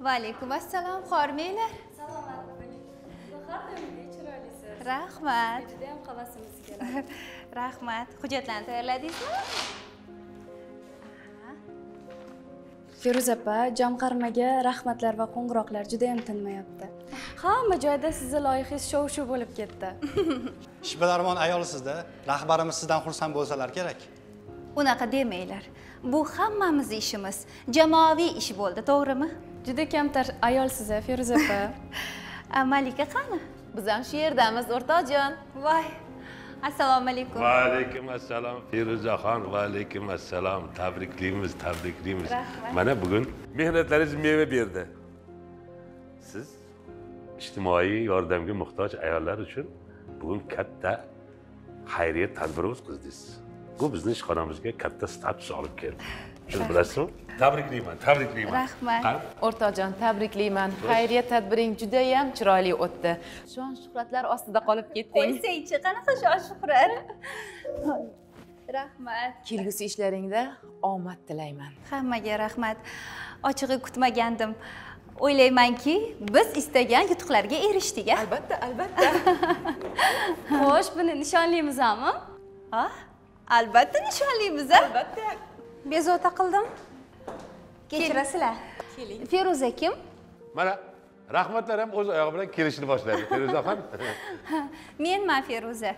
Va alaykum assalom, xormanglar. Salomat bo'ling. Bahor do'mga chiroylisiz. Rahmat. Juda ham havasimiz keladi. Rahmat. Hujjatlarni tayyorladingizmi? Feruza opa, jamg'armaga rahmatlar va qo'ng'iroqlar juda ham tinmayapti. Hamma joyda sizni loyihangiz shov-shuv bo'lib ketdi. Ishbilarmon ayolsizda, rahbarimiz sizdan xursand bo'lsalar kerak. Unaqa demanglar. Bu hammamiz ishimiz, jamoaviy ish bo'ldi, to'g'rimi? Juda kamtar ayolsiz, Feruza opa. Malika qani? Biz ham shu yerdamiz, o'rtoqjon. Voy. Assalomu alaykum. Va alaykum assalom Feruzaxon, va alaykum assalom. Tabriklaymiz, tabriklaymiz. Rahmat. Mana bugun mehnatlaringiz meva berdi. Siz ijtimoiy yordamga muhtoj ayollar uchun bugun katta xayriyat tadbiri o'tkazdingiz. Bu bizning ishxonamizga katta status olib keldi. Shuni bilasizmi? Tabriklayman, tabriklayman. Rahmat. O'rtoqjon, tabriklayman. Xayriyat tadbiring juda ham chiroyli o'tdi. Shon shuhratlar ostida qolib ketding. Qo'ysangchi, qanaqa shon-shuhrat. Rahmat. Kelgusi ishlaringda omad tilayman. Hammaga rahmat. Ochig'i kutmagandim. O'ylaymanki, biz istagan yutuqlarga erishdik. Albatta, albatta. Xo'sh, buni nishonlaymizmi? Ha? Albatta nishonlaymiz. Albatta. Bezovta qildim. Kechirasizlar. Keling. Feruza kim? Mana rahmatlar ham o'z oyog'i bilan kelishni boshladi. Feruzaxon. Menman Feruza.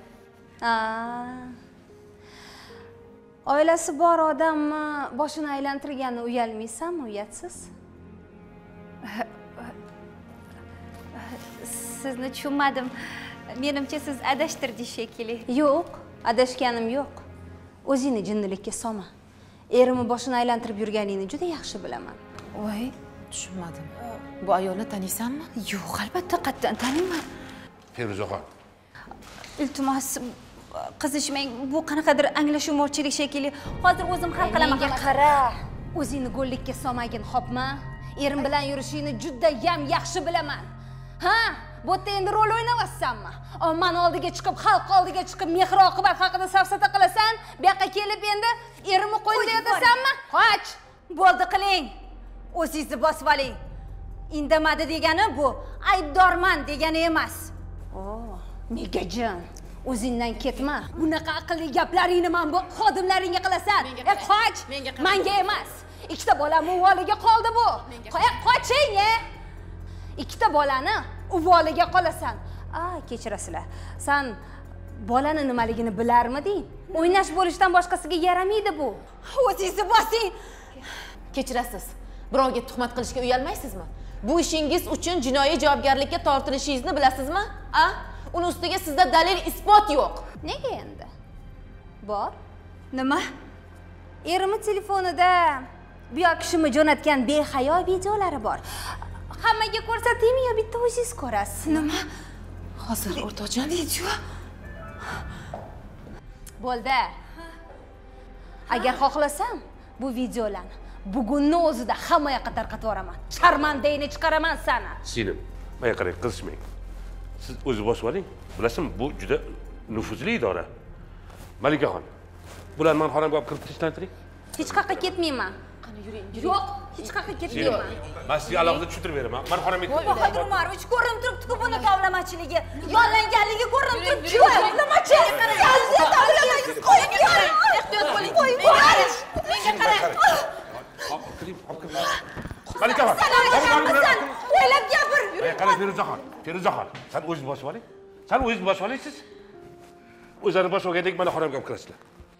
Oilasi bor odamni boshini aylantirgani uyalmaysanmi, uyatsiz? Sizni tushunmadim. Menimcha siz adashtirdingiz shekilli. Yo'q, adashganim yo'q. O'zingni jinnilikka solma. Erimni boshini aylantirib yurganingni juda yaxshi bilaman. Voy, tushunmadim. Bu ayolni taniysanmi? Yo'q, albatta qattan taniyman. Feruzaxon. Iltimos, qizishmang. Bu qanaqadir anglashilmovchilik shekilli. Hozir o'zim hal qilaman. Menga qara. O'zingni go'llikka solmagin, xo'pmi? Erim bilan yurishingni juda ham yaxshi bilaman. Ha? Bu yerda endi rol o'ynayapsanmi? Omman oldiga chiqib, xalq oldiga chiqib, mehr-oqibat haqida safsata qilasan, bu yoqqa kelib endi erimni qo'ynida yotasanmi? Qoch! Bo'ldi, qiling. O'zingizni bosib oling. Indamadi degani bu aybdorman degani emas. Megajin, o'zingdan ketma. Bunaqa aqlli gaplaringni men bu xodimlaringga qilasan. Qoch! Menga emas. Ikkita bolam uvoliga qoldi bu. Qoching, ikkita bolani uvoliga qolasan. Kechirasizlar. Sen bolani nimaligini bilarmiding? O'ynash bo'lishdan boshqasiga yaramaydi bu. O'zingizni bosing. Kechirasiz. Birovga tuhmat qilishga uyalmaysizmi? Bu ishingiz uchun jinoiy javobgarlikka tortilishingizni bilasizmi? Uni ustiga sizda dalil isbot yo'q. Nega endi? Bor. Nima? Erimni telefonida bu yoq kishimi jo'natgan behayo videolari bor. Hammaga ko'rsataymi yo bitta o'zingiz ko'rasiz? Nima? Hozir o'rtoqjon Video. Bo'ldi. Agar xohlasam, bu videolarni bugunni o'zida hamma yoqqa tarqatib yuboraman. Sharmandangni chiqaraman sana. Singlim, menga qarang, qizishmang. Siz o'zi bosib oling. Bilasizmi, bu juda nufuzli idora. Malikaxon, bularni men xonamga olib kirib tinchlantiring. Hech qayerga ketmayman. qani yuring. Yo'q, hech qayerga ketmayman. Men sizga alohida tushuntirib beraman. Men xonamga Bahodir Umarovich ko'rinib turibdi-ku buni tovlamachiligi. Yollanganligi ko'rinib turibdi. Tovlamachi. Qo'ying. Ehtiyot bo'ling. Qo'ying. Menga qarang. Malikaxon. O'ylab gapir. Qani Feruzaxon. Feruzaxon, sen o'zingiz bosib oling. Sen o'zingiz bosib olingsiz. O'zlaringiz bosib olgandek mana xonamga olib kirasizlar.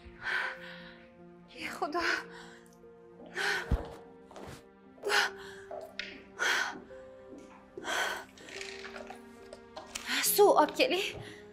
Ey Xudo. Suv olib keling.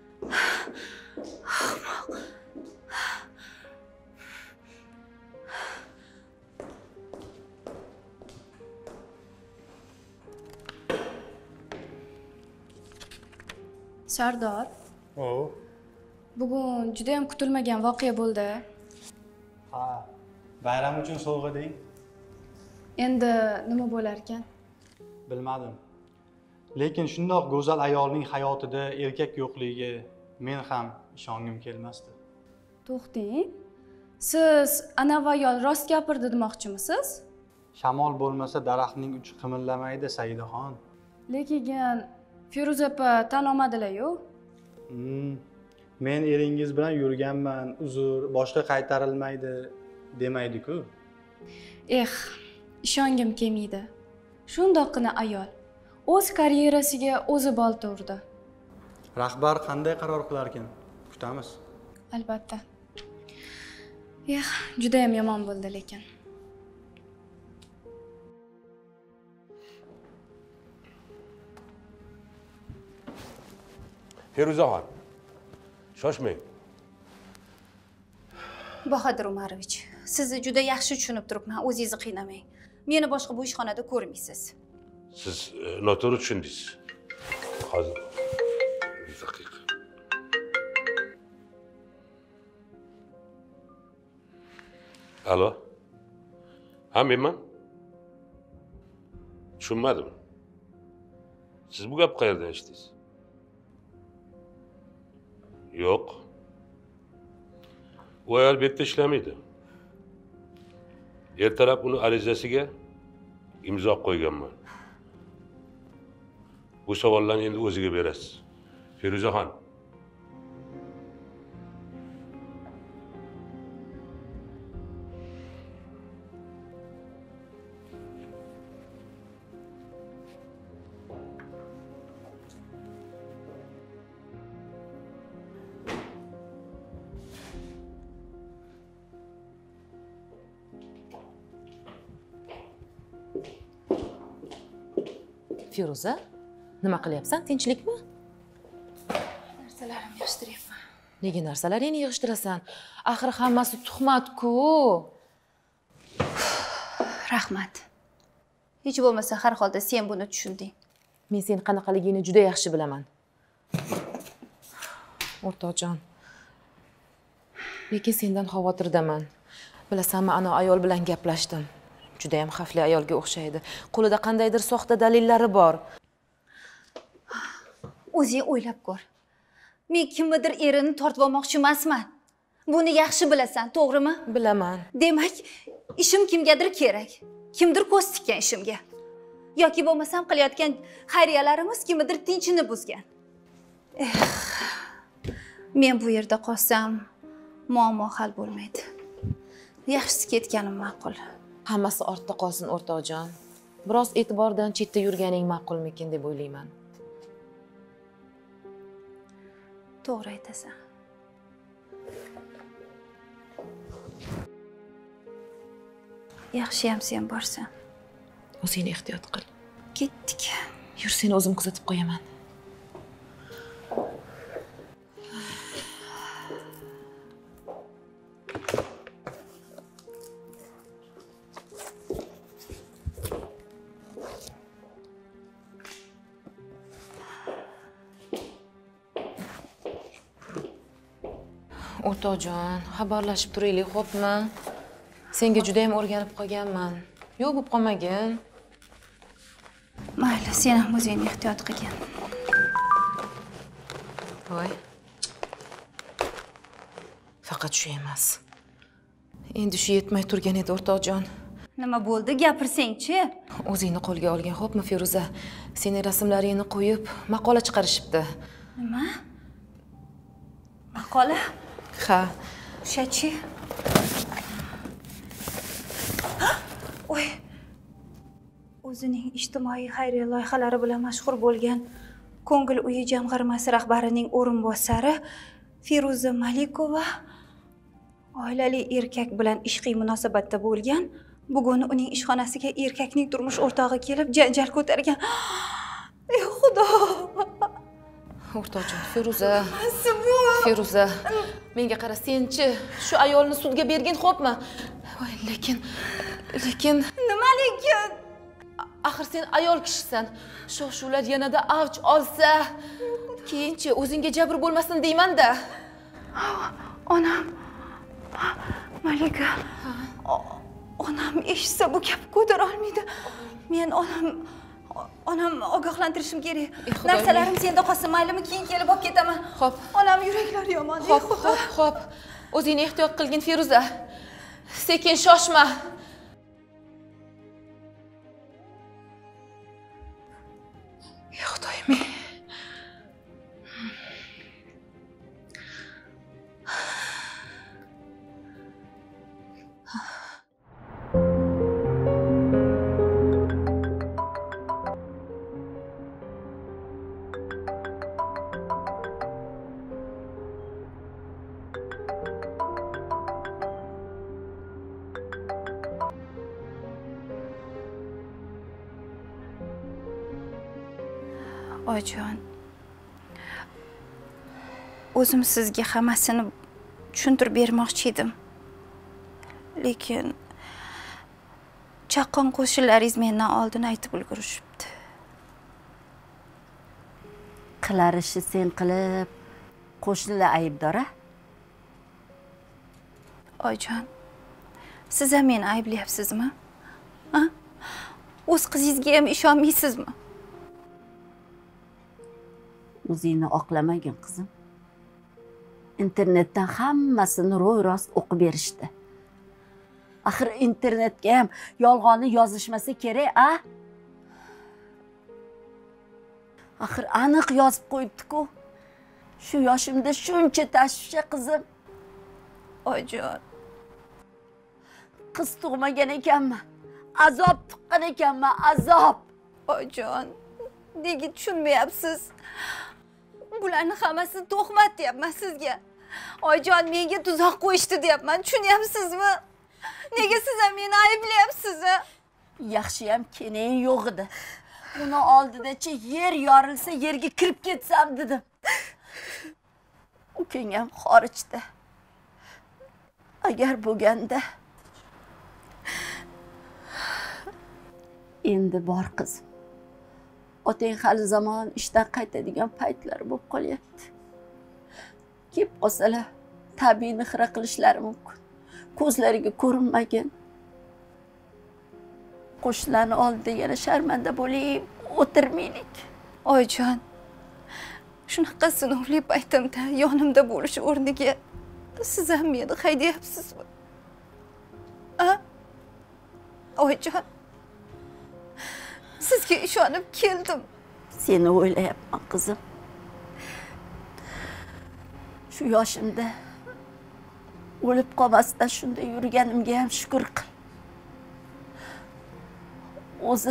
Sardor, bugun juda ham kutilmagan voqea bo'ldi. Ha, bayram uchun sovg'a deng. Endi nima bo'lar ekan? Bilmadim. Lekin shundoq go'zal ayolning hayotida erkak yo'qligiga men ham ishongim kelmasdi. To'xting. Siz anavi ayol rost gapirdi demoqchimisiz? Shamol bo'lmasa daraxtning uchi qimillamaydi, Saidaxon. Lekin Feruza opa tan olmadilar-yu. Men eringiz bilan yurganman, uzr, boshqa qaytarilmaydi demaydi-ku. Ishongim kelmaydi. Shundoqqina ayol o'z karyerasiga o'zi bolta urdi. Rahbar qanday qaror qilar ekan? Kutamiz. Albatta. Juda ham yomon bo'ldi lekin. Feruzaxon, shoshmang. Bahodir Umarovich, sizni juda yaxshi tushunib turibman, o'zingizni qiynamang. Meni boshqa bu ishxonada ko'rmaysiz. Siz noto'g'ri tushundingiz. Hozir bir daqiqa. Alo. Ha, menman? Tushunmadim. Siz bu gapni qayerdan eshitdingiz? Yo'q. U ayol bu yerda ishlamaydi. Ertalab uni arizasiga imzo qo'yganman. Bu savollarni endi o'ziga berasiz. Feruzaxon. Feruza, nima qilyapsan? Tinchlikmi? Narsalarimni yig'ishtiryapman. Nega narsalaringni yig'ishtirasan? Axir hammasi tuhmat-ku. Rahmat. Hech bo'lmasa har holda sen buni tushunding. Men sen qanaqaligingni juda yaxshi bilaman. O'rtoqjon. Lekin sendan xavotirdaman. Bilasanmi, ana ayol bilan gaplashdim. Juda ham xavfli ayolga o'xshaydi. Qo'lida qandaydir soxta dalillari bor. O'zing o'ylab ko'r. Men kimnidir erini tortib olmoqchi emasman. Buni yaxshi bilasan, to'g'rimi? Bilaman. Demak, ishim kimgadir kerak. Kimdir ko'z tikkan ishimga. Yoki bo'lmasam qilayotgan xayriyalarimiz kimnidir tinchini buzgan. Men bu yerda qolsam, muammo hal bo'lmaydi. Yaxshisi ketganim ma'qul. Hammasi ortda qolsin, o'rtoqjon. Biroz e'tibordan chetda yurganing ma'qulmikin deb o'ylayman. To'g'ri aytasan. Yaxshiyam sen borsan. O'zingni ehtiyot qil. Ketdik. Yur, seni o'zim kuzatib qo'yaman. O'rtoqjon, xabarlashib turaylik, xo'pmi? Senga juda ham o'rganib qolganman. Yo'q, bo'lib qolmagin. Mayli, sen ham o'zingni ehtiyot qilgin. Voy. Faqat shu emas. Endi shu yetmay turgan edi, o'rtoqjon. Nima bo'ldi? Gapirsang-chi. O'zingni qo'lga olgin, xo'pmi, Feruza? Sening rasmlaringni qo'yib, maqola chiqarishibdi. Nima? Maqola? Ha. O'sha-chi? Voy. O'zining ijtimoiy xayriya loyihalari bilan mashhur bo'lgan Ko'ngil uyi jamg'armasi rahbarining o'rinbosari Feruza Malikova oilali erkak bilan ishqiy munosabatda bo'lgan. Bugun uning ishxonasiga erkakning turmush o'rtog'i kelib janjal ko'targan. Ey Xudo! O'rtoqjon, Feruza, menga qara, senchi shu ayolni sudga bergin, xo'pmi? Voy, lekin Nima lekin? axir sen ayol kishisan. Shov-shuvlar yanada avj olsa, keyinchi o'zingga jabr bo'lmasin deyman-da. Onam. Malika. Onam eshitsa bu gap ko'tara olmaydi. Men onam ogohlantirishim kerak. Narsalarim senda qolsin, maylimi? Keyin kelib olib ketaman. Xo'p. Onam yuraklari yomon. Xo'p. O'zingni ehtiyot qilgin, Feruza. Sekin shoshma. oyijon, o'zim sizga hammasini tushuntirib bermoqchi edim. Lekin chaqqon qo'shnilaringiz mendan oldin aytib ulgurishibdi. Qilar ishni sen qilib, qo'shnilar aybdor-a? Oyijon, siz ham meni ayblayapsizmi? Ha? O'z qizingizga ham ishonmaysizmi? O'zingni oqlamagin qizim. Internetdan hammasini ro'y-rost o'qib berishdi. Axir internetga ham yolg'onni yozishmasa kerak-a? Axir aniq yozib qo'yibdi-ku. Shu yoshimda shuncha tashvishga qizim. Oyijon, qiz tug'magan ekanman. Azob tuqqan ekanman, azob. oyijon, nega tushunmayapsiz? Bularni hammasini tuhmat deyapman sizga. Oyijon, menga tuzoq qo'yishdi deyapman, tushunyapsizmi? Nega siz ham meni ayblayapsiz? Yaxshiyam keling yo'q edi. Uni oldidachi yer yorilsa yerga kirib ketsam dedim. Ukang ham xorijda. Agar bo'lganda endi bor qizim. Otang hali zamon ishdan qaytadigan paytlar bo'lib qolyapti. Kelib qolsalar, tabiiyni xira qilishlari mumkin. Ko'zlariga ko'rinmagin. Qo'shnilarni oldida yana sharmanda bo'lib o'tirmaylik. Oyijon, shunaqa sinovli paytimda yonimda bo'lish o'rniga siz ham meni haydayapsizmi? A? Oyijon, sizga ishonib keldim. Seni o'ylayapman qizim. Shu yoshimda o'lib qolmasdan shunday yurganimga ham shukr qil. O'zi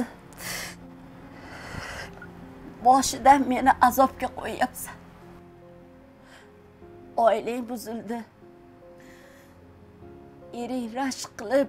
boshidan meni azobga qo'yapsan. Oilang buzildi. Ering rashk qilib,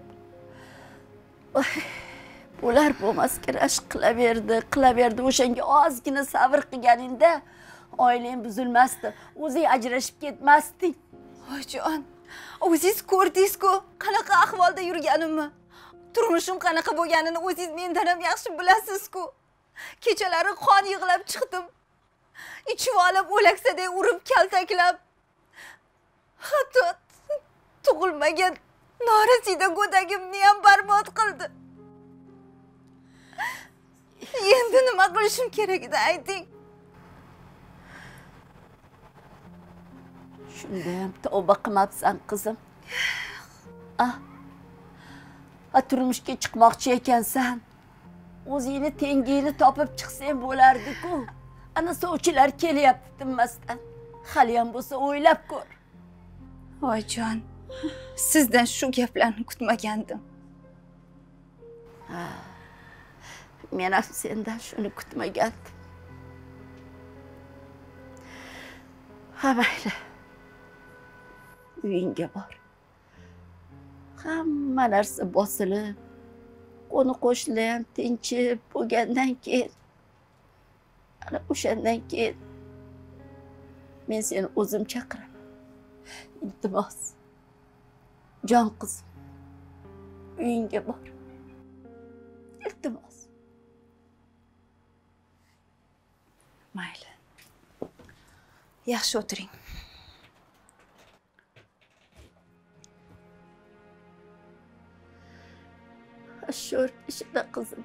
ular bo'lmasga rashk qilaverdi. O'shanga ozgina sabr qilganingda oilang buzilmasdi. O'zing ajrashib ketmasding. Oyijon, o'zingiz ko'rdingiz-ku, qanaqa ahvolda yurganimni. Turmushim qanaqa bo'lganini o'zingiz mendan ham yaxshi bilasiz-ku. Kechalari qon yig'lab chiqdim. Ichib olib, o'laksadek urib, kaltaklab. Hatto tug'ilmagan norasida go'dagimni ham barbod qildi. Endi nima qilishim kerak edi, ayting. Shunda ham tavba qilmabsan qizim. Turmushga chiqmoqchi ekansan. O'zingni tengingni topib chiqsang bo'lardi-ku. Ana sovchilar kelyapti tinmasdan. Hali ham bo'lsa o'ylab ko'r. Oyijon, sizdan shu gaplarni kutmagandim. Men ham sendan shuni kutmagandim. Ha mayli. Uyingga bor. Hamma narsa bosilib, qo'ni qo'shnilar ham tinchib bo'lgandan keyin, ana o'shandan keyin men seni o'zim chaqiraman. Iltimos, jon qizim, uyingga bor. Iltimos. Mayli. Yaxshi o'tiring. Sho'r ishida qizim.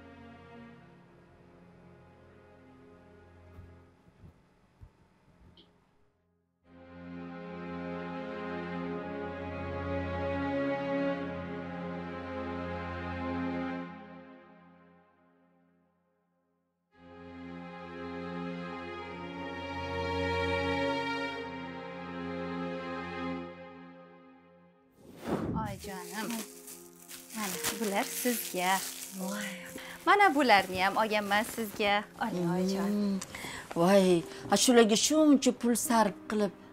Oyijonim. Mana bular sizga. Mana bularni ham olganman sizga. Oling oyijon. Voy, shularga shuncha pul sarf qilib,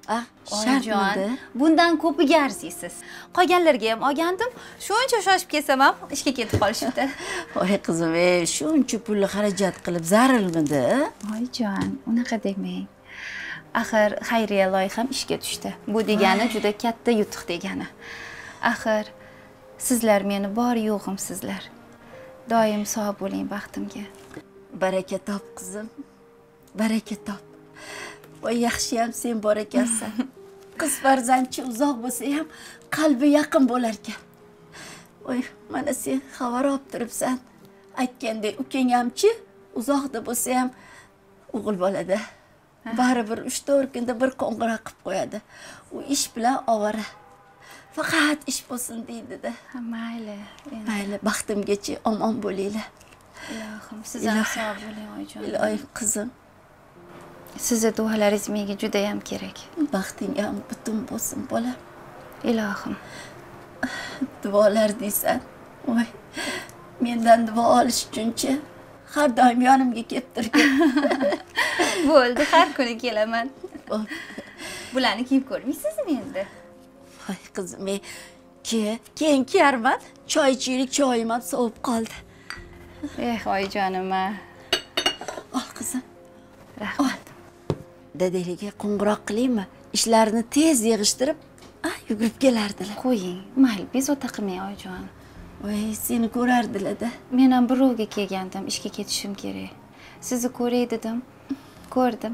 Ah, Oyijon, shartmidi? bundan ko'piga arziysiz. Qolganlarga ham olgandim. Shuncha shoshib kelsam ham ishga ketib qolishibdi. Voy qizim, shuncha pulni xarajat qilib zarilmidi? Oyijon, unaqa demang. Axir xayriya loyiham ishga tushdi. Bu degani juda katta yutuq degani. Axir sizlar meni bor yo'g'imsizlar. Doim sog' bo'ling baxtimga. Baraka top qizim. Baraka top. Voy yaxshiyam sen bor ekansan. Qiz farzandchi uzoq bo'lsa ham qalbi yaqin bo'lar ekan. Voy, mana sen xabar olib turibsan. Aytgandek, ukang hamchi uzoqda bo'lsa ham o'g'il bolada. Baribir 3-4 kunda bir qo'ng'iroq qilib qo'yadi. U ish bilan ovora. Faqat ish bo'lsin deydi-da. Mayli. Mayli, baxtimgacha omon bo'linglar. Ilohim, siz ham sog' bo'ling oyijon. Ilohim qizim, Sizni duolaringiz menga juda ham kerak. baxting ham butun bo'lsin bolam. Ilohim. Duolar deysan. Voy, mendan duo olish uchunchi har doim yonimga kelib turgan. Bo'ldi, har kuni kelaman. Bularni kiyib ko'rmaysizmi endi? Voy qizim, keyin kiyarman. Choy ichaylik, choyim ham sovib qoldi. Oyijonim. Ol qizim. Rahmat. Dadanglarga qo'ng'iroq qilaymi? Ishlarni tez yig'ishtirib, yugurib kelardilar. Qo'ying. Mayli, bezovta qilmang oyijon. Voy, seni ko'rardilar-da. Men ham birovga kelgandim, ishga ketishim kerak. Sizni ko'ray dedim. Ko'rdim.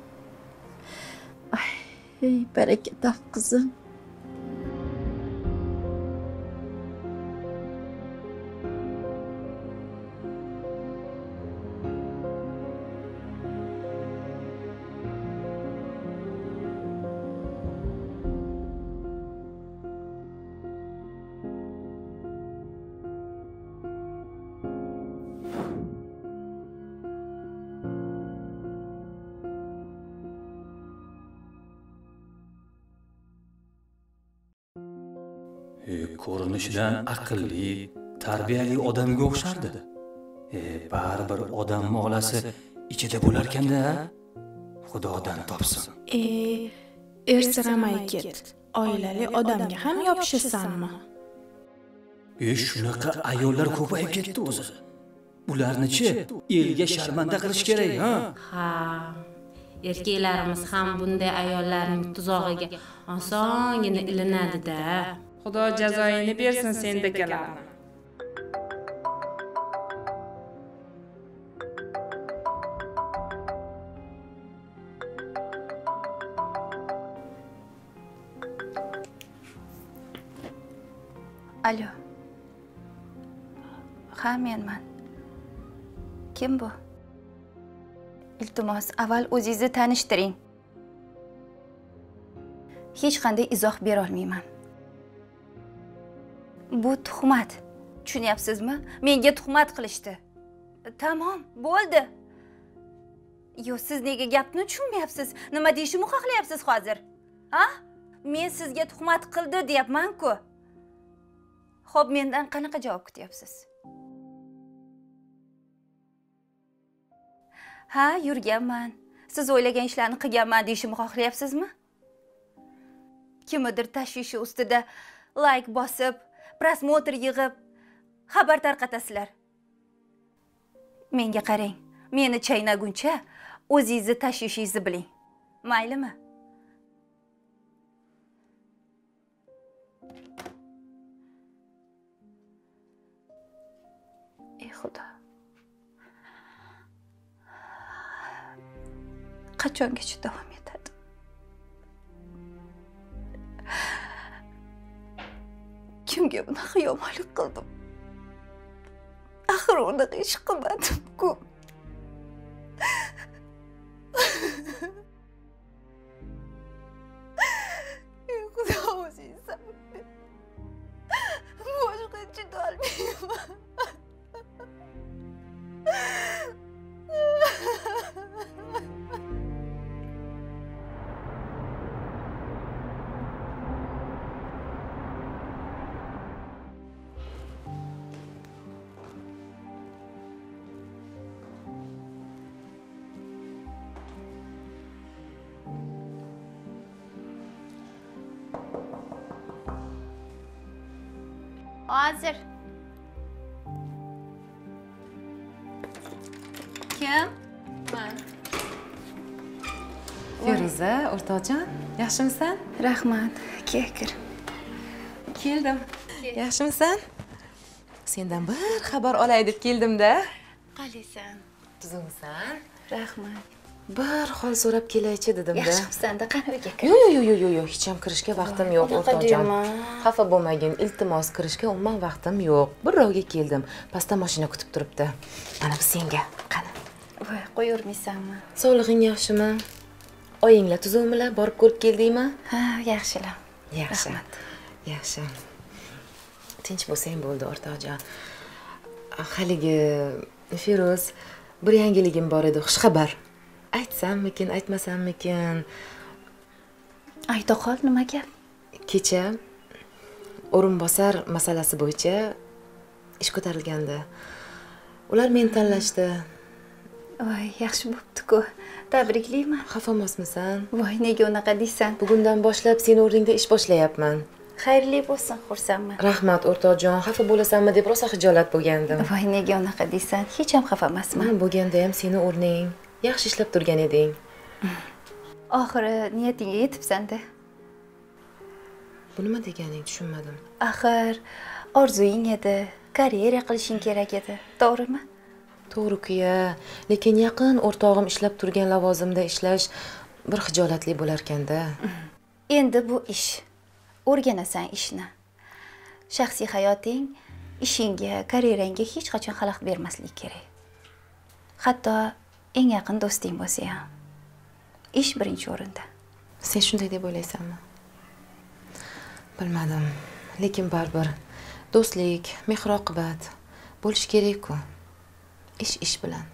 Ey, baraka top qizim. Ko'rinishidan aqlli, tarbiyali odamga o'xshardi. Baribir odam molasi ichida bo'larkanda, Xudodan topsin. Ersiramay ket. Oilali odamga ham yopishasanmi? Shunaqa ayollar ko'payib ketdi o'zi. Ularni-chi elga sharmanda qilish kerak, ha? Ha. Erkaklarimiz ham bunday ayollarning tuzog'iga osongina ilinadi-da. Xudo jazoingni bersin sendakalarni. Alo. Ha, menman. Kim bu? Iltimos, avval o'zingizni tanishtiring. Hech qanday izoh bera olmayman. Bu tuhmat. Tushunyapsizmi? Menga tuhmat qilishdi. Tamom, bo'ldi. Yo, siz nega gapni tushunmayapsiz? Nima deyishimni xohlayapsiz hozir? Ha? Men sizga tuhmat qildi deyapman-ku. Xo'p, mendan qanaqa javob kutyapsiz? Ha, yurganman. Siz o'ylagan ishlarni qilganman deyishimni xohlayapsizmi? Kimdir tashvishi ustida like bosib, prosmotr yig'ib, xabar tarqatasizlar. Menga qarang. Meni chaynaguncha o'zingizni tashvishingizni biling. Maylimi? Ey Xudo. Qachongacha davom etadi? Kimga bunaqa yomonlik qildim? Axir unaqa ish qilmadim-ku. Xudo o'zing sabab. Boshqa chidolmayman. Hozir. Kim? Men. Feruza, o'rtoqjon, yaxshimisan? Rahmat. Kir. Keldim. Yaxshimisan? Sendan bir xabar olay deb keldim-da. Qalaysan? Tuzukmisan? Rahmat. Bir hol so'rab kelay-chi dedim-da. Yaxshimisan-da, qani uyga kir. Yo'q, hech ham kirishga vaqtim yo'q, o'rtoqjon. Xafa bo'lmagin, iltimos, kirishga umuman vaqtim yo'q. Birovga keldim. Pastda mashina kutib turibdi. Mana bu senga. Qani. Voy, qo'yurmaysanmi? Sog'lig'ing yaxshimi? Oyinglar tuzukmilar? Borib ko'rib keldingmi? Ha, yaxshilar. Yaxshi. Yaxshi. Tinch bo'lsang bo'ldi, o'rtoqjon. Haligi Feruz, bir yangiligim bor edi, xushxabar. Aytsammikin, aytmasammikin? Ayta qol, nima gap? Kecha o'rinbosar masalasi bo'yicha ish ko'tarilgandi. Ular meni tanlashdi. Voy, yaxshi bo'pti-ku. Tabriklayman. Xafamasmisan? Voy, nega unaqa deysan? Bugundan boshlab seni o'rningda ish boshlayapman. Xayrli bo'lsin, xursandman. Rahmat, o'rtoqjon. Xafa bo'lasanmi deb rosa xijolat bo'lgandim. Voy, nega unaqa deysan? Hech ham xafa emasman. Men bo'lganda ham seni o'rning yaxshi ishlab turgan eding. Oxiri niyatingga yetibsan-da. Bu nima deganing, tushunmadim. Axir orzuying edi, karyera qilishing kerak edi, to'g'rimi? To'g'ri-ku-ya, lekin yaqin o'rtog'im ishlab turgan lavozimda ishlash bir xijolatli bo'lar ekanda. Endi bu ish. O'rganasan ishni. Shaxsiy hayoting, ishingga, karyerangga hech qachon xalaqit bermaslik kerak. Hatto eng yaqin do'sting bo'lsa ham. Ish birinchi o'rinda. Sen shunday deb o'ylaysanmi? Bilmadim, lekin baribir do'stlik, mehr-oqibat bo'lish kerak-ku. Ish bilan.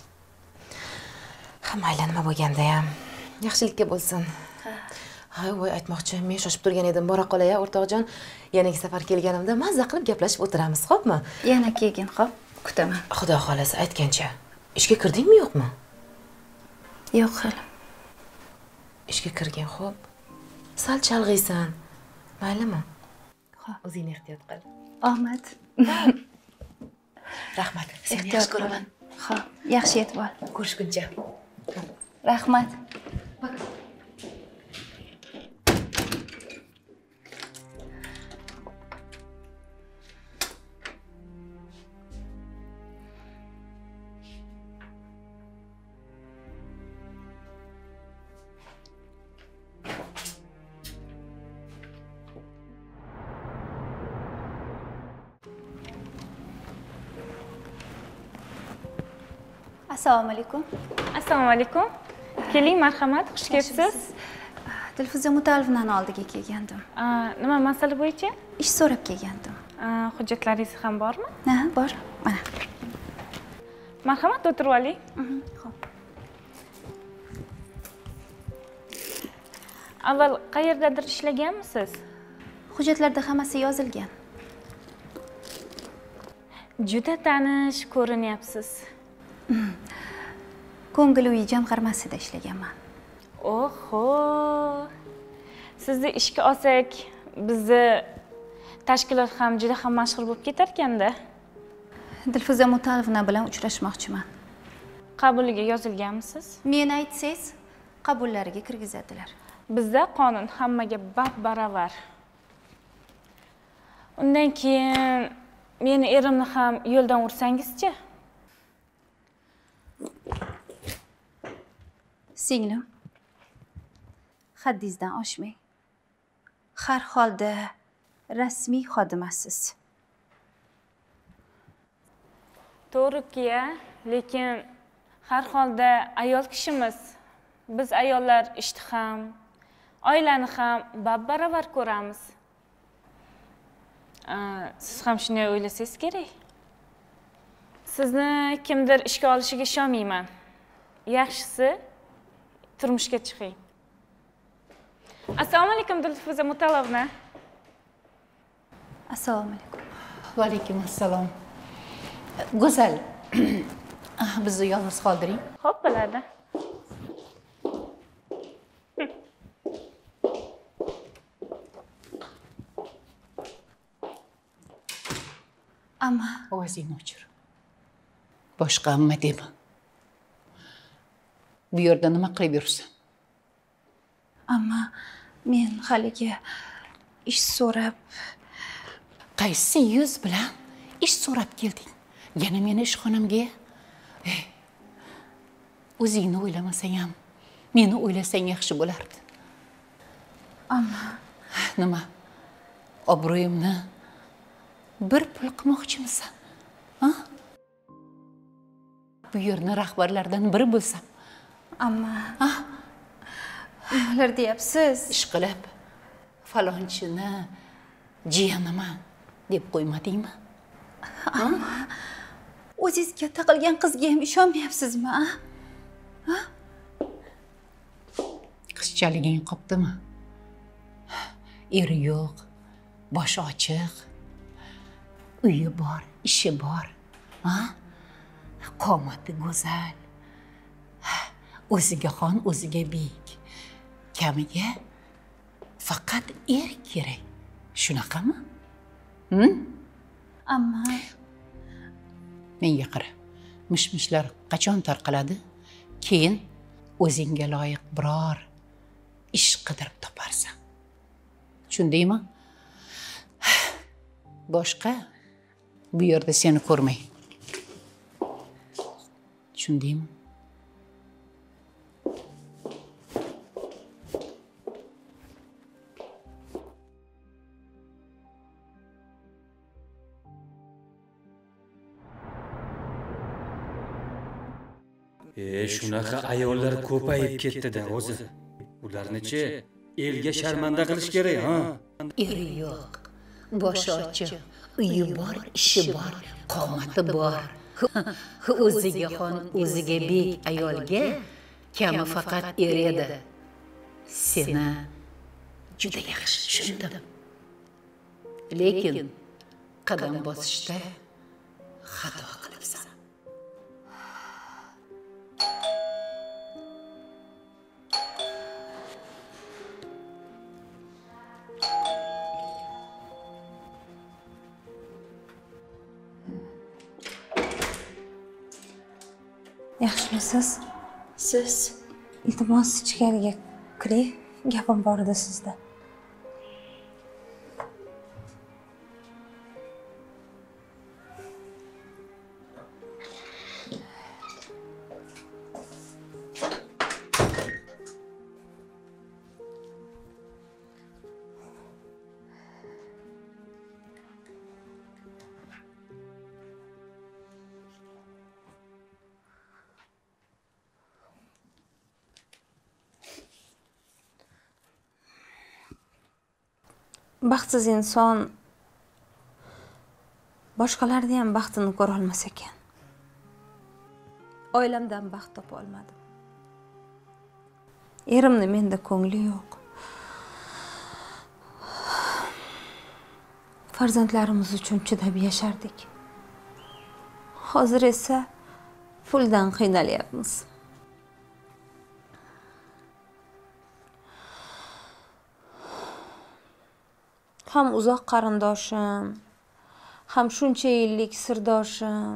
Mayli, nima bo'lganda ham yaxshilikka bo'lsin. Ha, voy, aytmoqchi, men shoshib turgan edim. Bora qolay, o'rtoqjon. Yanagi safar kelganimda mazza qilib gaplashib o'tiramiz, xo'pmi? Yana kelgin, xo'p, kutaman. Xudo xolasa aytgancha. Ishga kirdingmi, yo'qmi? Yo'q hali. Ishga kirgin, xo'p. Sal chalg'iysan. Maylimi? Xo'p. O'zingni ehtiyot qil. Omad. Rahmat. Seni Ehtiyot yaxshi ko'raman. Xo'p, yaxshi yetib ol. Ko'rishguncha. Rahmat. Assalomu alaykum. Assalomu alaykum. Keling, marhamat, xush kelibsiz. Dilfuza Mutalovnani oldiga kelgandim. Nima masala bo'yicha? Ish so'rab kelgandim. Hujjatlaringiz ham bormi? Ha, bor. Mana. Marhamat, o'tirib oling. Xo'p. Avval qayerdadir ishlaganmisiz? Hujjatlarda hammasi yozilgan. Juda tanish ko'rinyapsiz. Ko'ngil uyi jamg'armasida ishlaganman. Oho. Sizni ishga olsak, bizni tashkilot ham juda ham mashhur bo'lib ketar ekanda. Dilfuza Mutalovna bilan uchrashmoqchiman. Qabuliga yozilganmisiz? Meni aytsangiz, qabullariga kirgizadilar. Bizda qonun hammaga baravar. Undan keyin meni erimni ham yo'ldan ursangiz-chi? Singlim, haddingizdan oshmang. Har holda rasmiy xodimasiz. To'g'ri-ku-ya, lekin har holda ayol kishimiz. Biz ayollar ishni ham, oilani ham baravar ko'ramiz. Siz ham shunday o'ylasangiz kerak. Sizni kimdir ishga olishiga ishonmayman. Yaxshisi turmushga chiqing. Assalomu alaykum, Dilfuza Mutalovna. Assalomu alaykum. Va alaykum assalom. Go'zal. Bizni yolg'iz qoldiring. Xo'p, bo'ladi. Amma ovozingni o'chir. Boshqa amma dema. Bu yerda nima qilib yursan? Amma men haliga ish so'rab. Qaysi yuz bilan ish so'rab kelding? Yana meni ishxonamga? O'zingni o'ylamasang ham, meni o'ylasang yaxshi bo'lardi. Amma nima? Obro'yimni bir pul qilmoqchimisan? Ha? Bu yerning rahbarlaridan biri bo'lsam. Amma nimalar deyapsiz? Ishqilib falonchini jiyaniman deb qo'ymadingmi? Amma o'zingiz katta qilgan qizga ham ishonmayapsizmi? Ha? Qizchaliging qopdimi? Eri yo'q, boshi ochiq, uyi bor, ishi bor, ha? Qomati go'zal. O'ziga xon, o'ziga bek. Kamiga faqat er kerak. Shunaqami? Amma menga qara. Mish-mishlar qachon tarqaladi? Keyin o'zingga loyiq biror ish qidirib toparsan. Tushundingmi? Boshqa bu yerda seni ko'rmay. Tushundingmi? Shunaqa ayollar ko'payib ketdi-da o'zi. Ularni-chi elga sharmanda qilish kerak, ha? Eri yo'q, boshi ochiq, uyi bor, ishi bor, qomati bor. O'ziga xon, o'ziga bek ayolga kami faqat er edi. Seni juda yaxshi tushundim. Lekin qadam bosishda xato qilibsan. Yaxshimisiz? Siz iltimos ichkariga kiring. Gapim bor edi sizda. Baxtsiz inson boshqalarning ham baxtini ko'ra olmas ekan. Oilamdan baxt topa olmadim. Erimni menda ko'ngli yo'q. Farzandlarimiz uchun chidab yashardik. Hozir esa puldan qiynalyapmiz. Ham uzoq qarindoshim, ham shuncha yillik sirdoshim.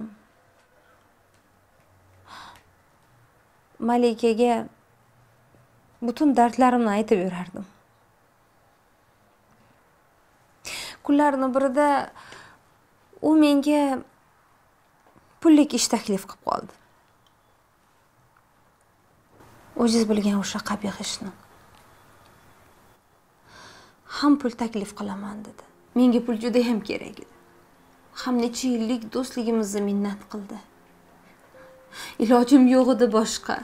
Malikaga butun dardlarimni aytib yurardim. Kunlarning birida u menga pullik ish taklif qilib qoldi. O'ziz bilgan o'sha qabih ishni. Ham pul taklif qilaman dedi. Menga pul juda ham kerak edi. Ham necha yillik do'stligimizni minnat qildi. Ilojim yo'q edi boshqa.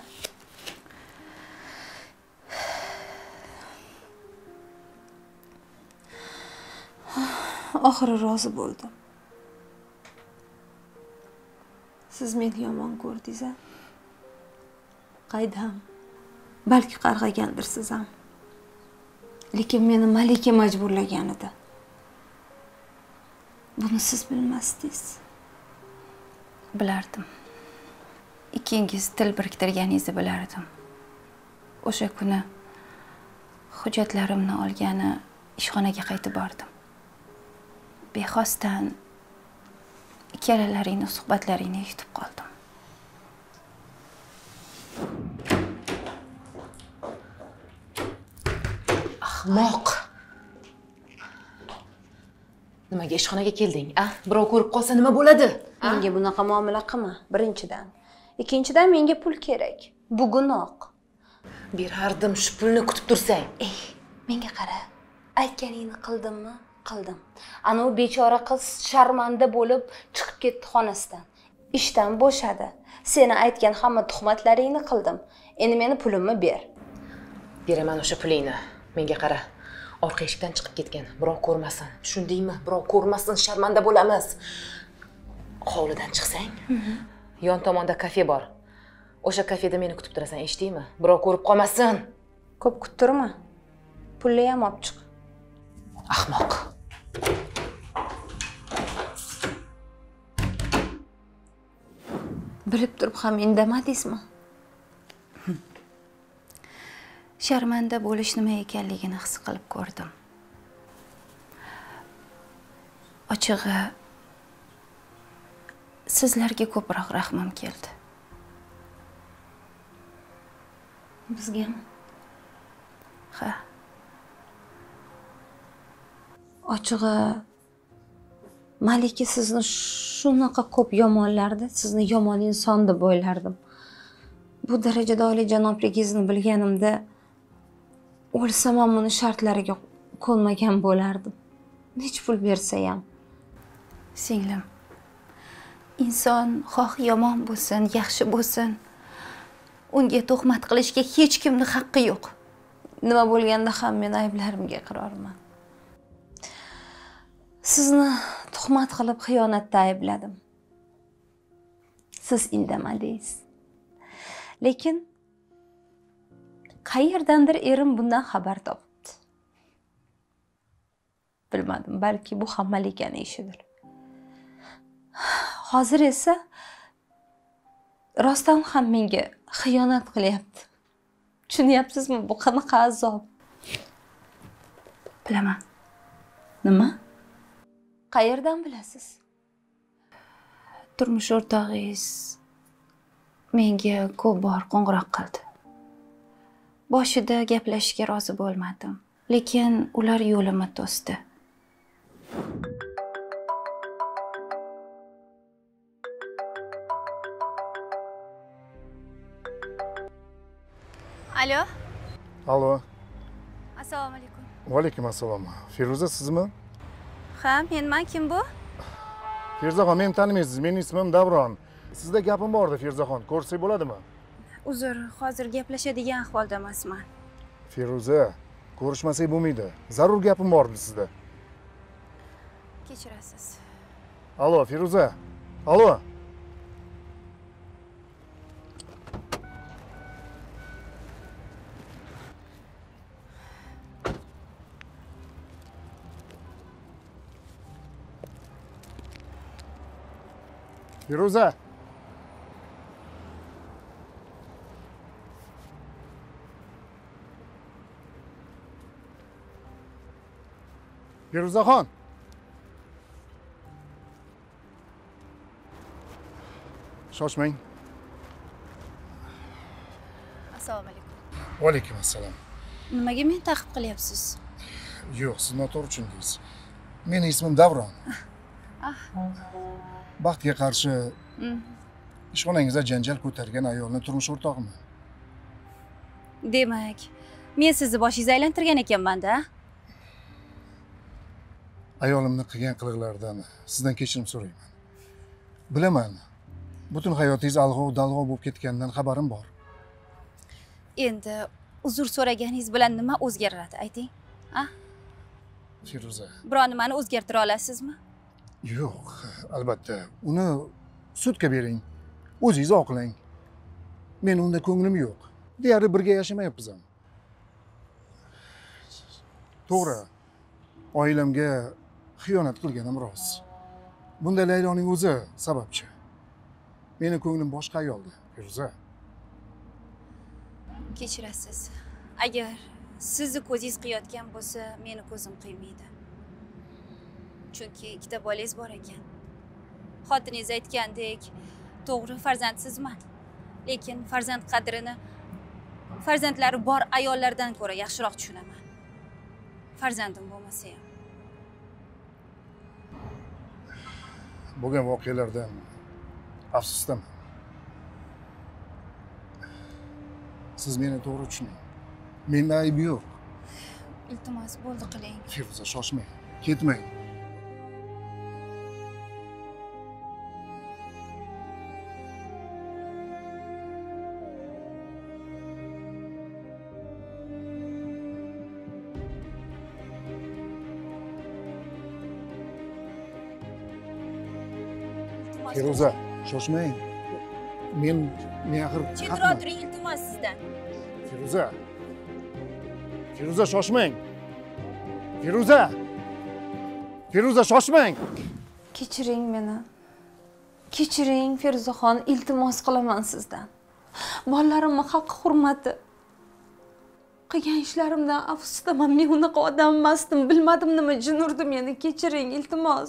Oxiri rozi bo'ldim. Siz meni yomon ko'rdingiz. Qaydam. Balki qarg'agandirsiz ham. Lekin meni Malika majburlagan edi. Buni siz bilmasdingiz. Bilardim. Ikkingiz til biriktirganingizni bilardim. O'sha kuni hujjatlarimni olgani ishxonaga qaytib bordim. Bexosdan ikkalalaringni suhbatlaringni eshitib qoldim. Ahmoq. Nimaga ishxonaga kelding, a? Birov ko'rib qolsa nima bo'ladi? Menga bunaqa muomala qilma, birinchidan. Ikkinchidan menga pul kerak. Bu gunoh. Berardim shu pulni kutib tursang. Menga qara. Aytganingni qildimmi? Qildim. Ana u bechora qiz sharmanda bo'lib chiqib ketdi xonasidan. Ishdan bo'shadi. Seni aytgan hamma tuhmatlaringni qildim. Endi meni pulimni ber. Beraman o'sha pulingni. Menga qara. Orqa eshikdan chiqib ketgan. Birov ko'rmasin. Tushundingmi? Birov ko'rmasin, sharmanda bo'lamiz. Hovlidan chiqsang, yon tomonda kafe bor. O'sha kafeda meni kutib turasan, eshitdingmi? Birov ko'rib qolmasin. Ko'p kuttirma. Pulni ham olib chiq. Ahmoq. Bilib turib ham indamadingizmi? Sharmanda bo'lish nima ekanligini his qilib ko'rdim. Ochig'i sizlarga ko'proq rahmim keldi. Bizgami? Ha. Ochig'i Malika sizni shunaqa ko'p yomonlardi, sizni yomon inson deb o'ylardim. Bu darajada oliyjanobligingizni bilganimda o'lsam ham uni shartlariga qo'nmagan bo'lardim. Nech pul bersa ham. Singlim, inson xoh yomon bo'lsin, yaxshi bo'lsin, unga tuhmat qilishga hech kimning haqqi yo'q. Nima bo'lganda ham men ayblarimga iqrorman. Sizni tuhmat qilib xiyonatda aybladim. Siz indamadingiz. Lekin qayerdandir erim bundan xabar topdi. Bilmadim, balki bu ham Malikaning ishidir. Hozir esa rostdan ham menga xiyonat qilyapti. Tushunyapsizmi, bu qanaqa azob? Bilaman. Nima? Qayerdan bilasiz? Turmush o'rtog'ingiz menga ko'p bor qo'ng'iroq qildi. Boshida gaplashishga rozi bo'lmadim, lekin ular yo'limni to'sdi. Alo. Alo. Assalomu alaykum. Va alaykum assalom. Feruza sizmi? Ha, menman. Kim bu? Feruzaxon, meni tanimaysiz. Mening ismim Davron. Sizda gapim bor edi, Feruzaxon. Ko'rsak bo'ladimi? Uzr, hozir gaplashadigan ahvolda emasman. Feruza, ko'rishmasak bo'lmaydi. Zarur gapim bor edi sizda. Kechirasiz. Alo, Feruza. Alo. Feruza. Feruzaxon. Shoshmang. Assalomu alaykum. Va alaykum assalom. Nimaga meni ta'qib qilyapsiz? Yo'q, siz noto'g'ri tushundingiz. Mening ismim Davron. Baxtga qarshi ishxonangizda janjal ko'targan ayolning turmush o'rtog'iman. Demak, men sizni boshingizni aylantirgan ekanman-da. Ayolimni qilgan qiliqlaridan sizdan kechirim so'rayman. Bilaman, butun hayotingiz alg'ov-dalg'ov bo'lib ketganidan xabarim bor. Endi uzr so'raganingiz bilan nima o'zgaradi, ayting? A? Feruza. Biror nimani o'zgartira olasizmi? Yo'q, albatta. Uni sudga bering. O'zingiz oqlang. Men unda ko'nglim yo'q. Deyarli birga yashamayapmiz ham. To'g'ri. Oilamga xiyonat qilganim rost. Bunda Layloning o'zi sababchi. Meni ko'nglim boshqa ayolda, Feruza. Kechirasiz. Agar sizni ko'zingiz qiyotgan bo'lsa, meni ko'zim qiymaydi. Chunki ikkita bolangiz bor ekan. Xotiningiz aytgandek, to'g'ri farzandsizman. Lekin farzand qadrini farzandlari bor ayollardan ko'ra yaxshiroq tushunaman. Farzandim bo'lmasa ham. Bo'lgan voqealardan afsusdaman. Siz meni to'g'ri tushuning. Menda ayb yo'q. Iltimos, bo'ldi qiling. Feruza, shoshmang. Ketmang. Feruza, shoshmang. Men axir Chetroq turing, iltimos sizdan. Feruza. Feruza, shoshmang. Feruza. Feruza, shoshmang. Kechiring meni. Kechiring Feruzaxon, iltimos qilaman sizdan. Bolalarimning haqq hurmati. Qilgan ishlarimdan afsusdaman. Men unaqa odam emasdim. Bilmadim nima jin urdi meni. Kechiring, iltimos.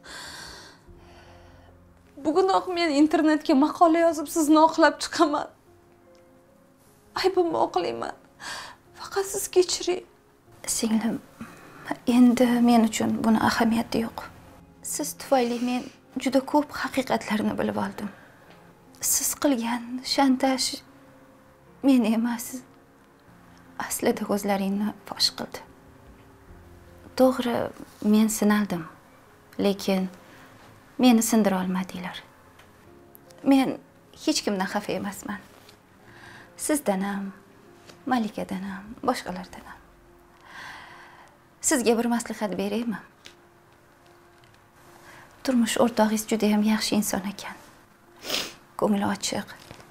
Bugunoq men internetga maqola yozib sizni oqlab chiqaman. Aybimni oqlayman. Faqat siz kechiring. Singlim, endi men uchun buni ahamiyati yo'q. Siz tufayli men juda ko'p haqiqatlarni bilib oldim. Siz qilgan shantaj meni emas, aslida ko'zlaringni fosh qildi. To'g'ri, men sinaldim, lekin meni sindira olmadinglar. Men hech kimdan xafa emasman. Sizdan ham, Malikadan ham, boshqalardan ham. Sizga bir maslahat beraymi? Turmush o'rtog'ingiz juda ham yaxshi inson ekan. Ko'ngli ochiq.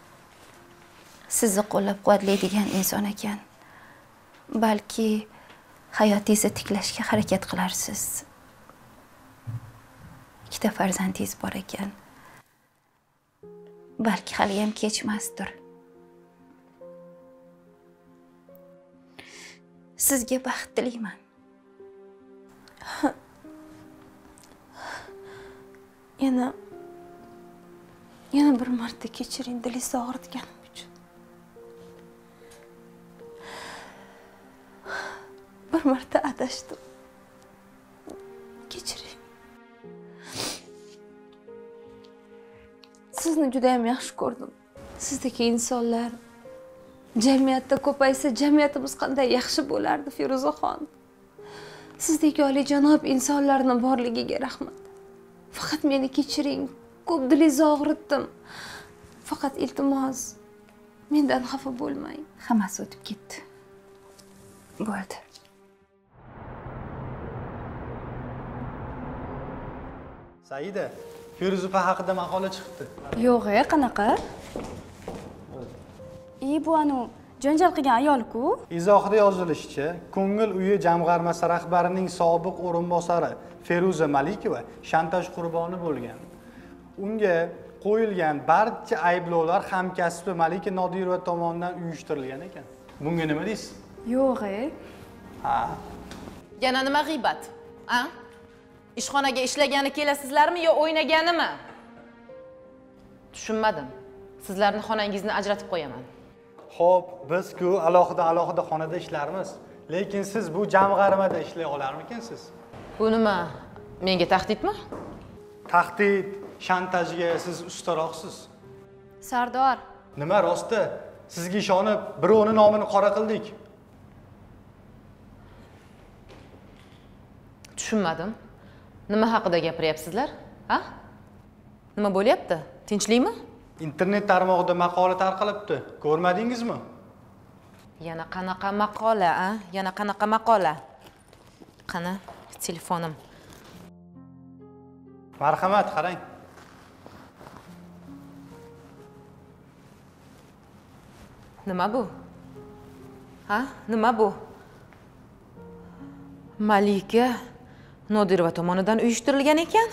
Sizni qo'llab-quvvatlaydigan inson ekan. Balki hayotingizni tiklashga harakat qilarsiz. Ikkita farzandingiz bor ekan. Balki hali ham kechmasdir. Sizga baxt tilayman. Yana bir marta kechiring dilingizni og'ritganim uchun. Bir marta adashdim. Kechiring. Sizni juda ham yaxshi ko'rdim. Sizdagi insonlar jamiyatda ko'paysa, jamiyatimiz qanday yaxshi bo'lardi, Feruzaxon. Sizdagi oliyjanob insonlarni borligiga rahmat. Faqat meni kechiring. Ko'p dilingizni og'ritdim. Faqat iltimos, mendan xafa bo'lmang. Hammasi o'tib ketdi. Bo'ldi. Saida, Feruza haqida maqola chiqdi. Yo'q, qanaqa? Bu anu janjal qilgan ayol-ku. Izohida yozilishicha, Ko'ngil uyi jamg'armasi rahbarining sobiq o'rinbosari Feruza Malikova shantaj qurboni bo'lgan. Unga qo'yilgan barcha ayblovlar hamkasbi Malika Nodirova tomonidan uyushtirilgan ekan. Bunga nima deysiz? Yo'q. Ha. Yana nima g'iybat? Ha? Ishxonaga ishlagani kelasizlarmi yo o'ynaganimi? Tushunmadim. Sizlarning xonangizni ajratib qo'yaman. Xo'p, biz-ku alohida xonada ishlarmiz. Lekin siz bu jamg'armada ishlay olarmikansiz? Bu nima? Menga tahdidmi? Tahdid, shantajga siz ustaroqsiz. Sardor. Nima rosti? Sizga ishonib, birovning nomini qora qildik. Tushunmadim. Nima haqida gapiryapsizlar? Ha? Nima bo'lyapti? Tinchlikmi? Internet tarmog'ida maqola tarqalibdi. Ko'rmadingizmi? Yana qanaqa maqola, a? Yana qanaqa maqola? Qani, telefonim. Marhamat, qarang. Nima bu? Ha? Nima bu? Malika Nodirova tomonidan uyushtirilgan ekan.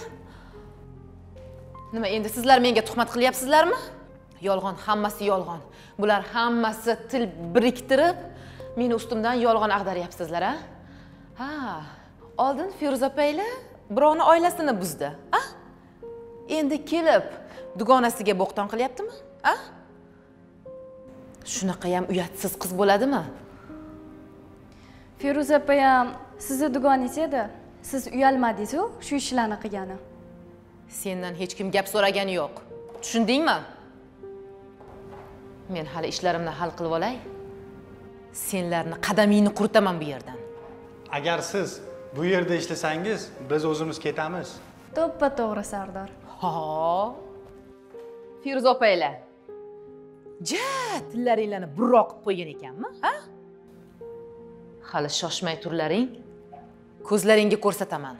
Nima endi sizlar menga tuhmat qilyapsizlarmi? Yolg'on, hammasi yolg'on. Bular hammasi til biriktirib, meni ustimdan yolg'on ag'daryapsizlar, a? Ha, oldin Feruza opaylar birovni oilasini buzdi, a? endi kelib dugonasiga bo'xton qilyaptimi? A? Shunaqa ham uyatsiz qiz bo'ladimi? Feruza opa ham sizni dugoningiz edi. Siz uyalmadingiz-ku shu ishlarni qilgani. Sendan hech kim gap so'ragani yo'q. Tushundingmi? Men hali ishlarimni hal qilib olay. Senlarni qadamingni quritaman bu yerdan. Agar siz bu yerda ishlasangiz, biz o'zimiz ketamiz. To'ppa-to'g'ri Sardor. Ha. Feruza opanglar. Tillaringlarni buroq qilib qo'ygan ekanmi, ha? Hali shoshmay turlaring. Ko'zlaringga ko'rsataman.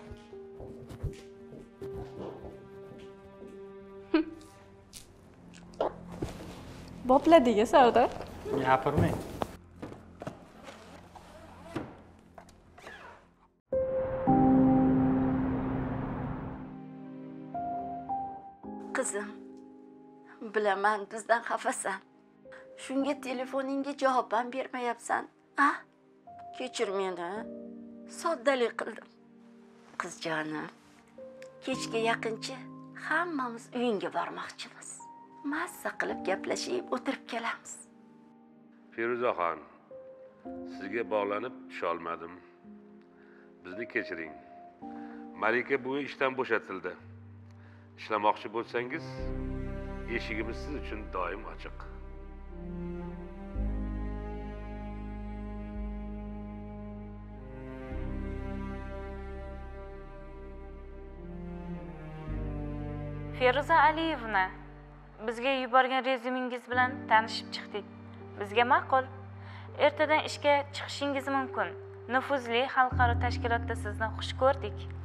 Bopladingiz Sardor. Gapirmang. Qizim, bilaman bizdan xafasan. Shunga telefoningga javob ham bermayapsan. A? Kechir meni. Soddalik qildim. Qizjonim, kechga yaqincha hammamiz uyingga bormoqchimiz. Mazza qilib gaplashib o'tirib kelamiz. Feruzaxon, sizga bog'lanib tusha olmadim. Bizni kechiring. Malika buvi ishdan bo'shatildi. Ishlamoqchi bo'lsangiz, eshigimiz siz uchun doim ochiq. Feruza Aliyevna, bizga yuborgan rezyumingiz bilan tanishib chiqdik. Bizga ma'qul. Ertadan ishga chiqishingiz mumkin. Nufuzli xalqaro tashkilotda sizni xush ko'rdik.